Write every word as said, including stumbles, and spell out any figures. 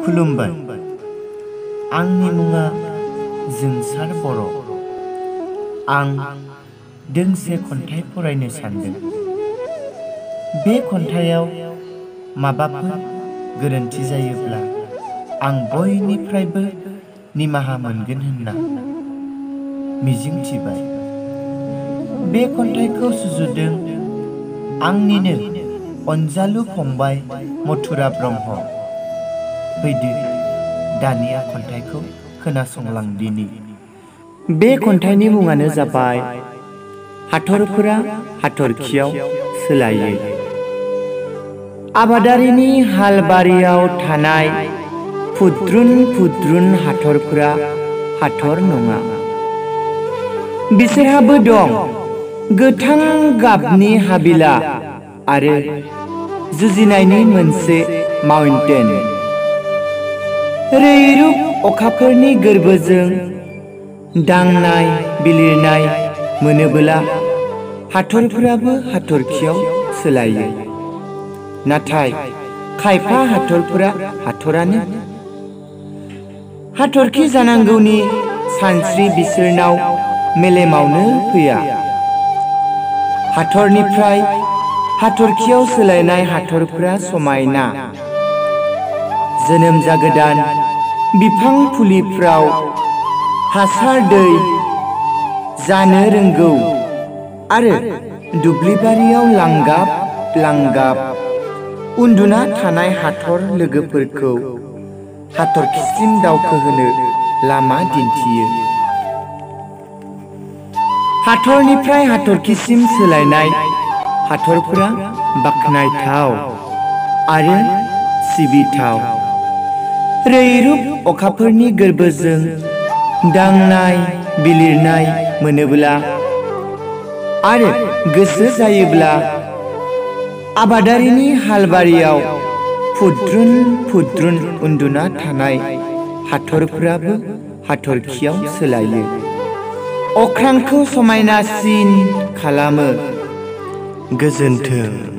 खुलुमबाय। आंनि मुङा जोंसार बर'। आं दोंसे खन्थाइ फरायनो सानदों। बे खन्थाइयाव माबाफोर गोरोन्थि जायोब्ला आं बयनिफ्रायबो निमाहा मोनगोन होनना मिजिंथिबाय। बे खन्थाइखौ सुजुदों आंनिनो अनजालु फंबाय मथुरा ब्रह्म। फैदो दानिया खन्थाइखौ खोनासंलांदिनि। बे खन्थाइनि मुङानो जाबाय हाथरफोरा हाथरखियाव सोलायो। आबादारिनि हालबारियाव थानाय फुद्रुन फुद्रुन हाथरफोरा हाथर नङा। बिसोरहाबो दं गोथां गाबनि हाबिला आरो जुजिनायनि मोनसे माउन्टेन। रैरुब अखाफोरनि गोरबोजों दांनाय बिलिरनाय मोनोबोला हाथरफोराबो हाथरखियाव सोलायो। नाथाय खायफा हाथरफोरा हाथरानो। हाथरखि जानांगौनि सानस्रि बिसोरनाव मेलेमावनो फैया। हाथरनिफ्राय हाथरखियाव सोलायनाय हाथरफोरा समायना। जोनोम जागोदान बिफां फुलिफ्राव हासार दै जानो रोंगौ आरो दुब्लिबारियाव लांगाब लांगाब उन्दुना थानाय हाथर लोगोफोरखौ हाथरखिसिम दावखोहोनो लामा दिन्थियो। हाथरनिफ्राय हाथरखिसिम सोलायनाय हाथरफोरा बाख्नायथाव आरो सिबिथाव। रैरुब अखाफोरनि गोरबोजों दांनाय बिलिरनाय मोनोब्ला आरो गोसो जायोब्ला आबादारिनि हालबारियाव फुद्रुन फुद्रुन उन्दुना थानाय हाथरफोराबो हाथरखियाव सोलायो। अख्रांखौ समायनासिन खालामो। गोजोन्थों।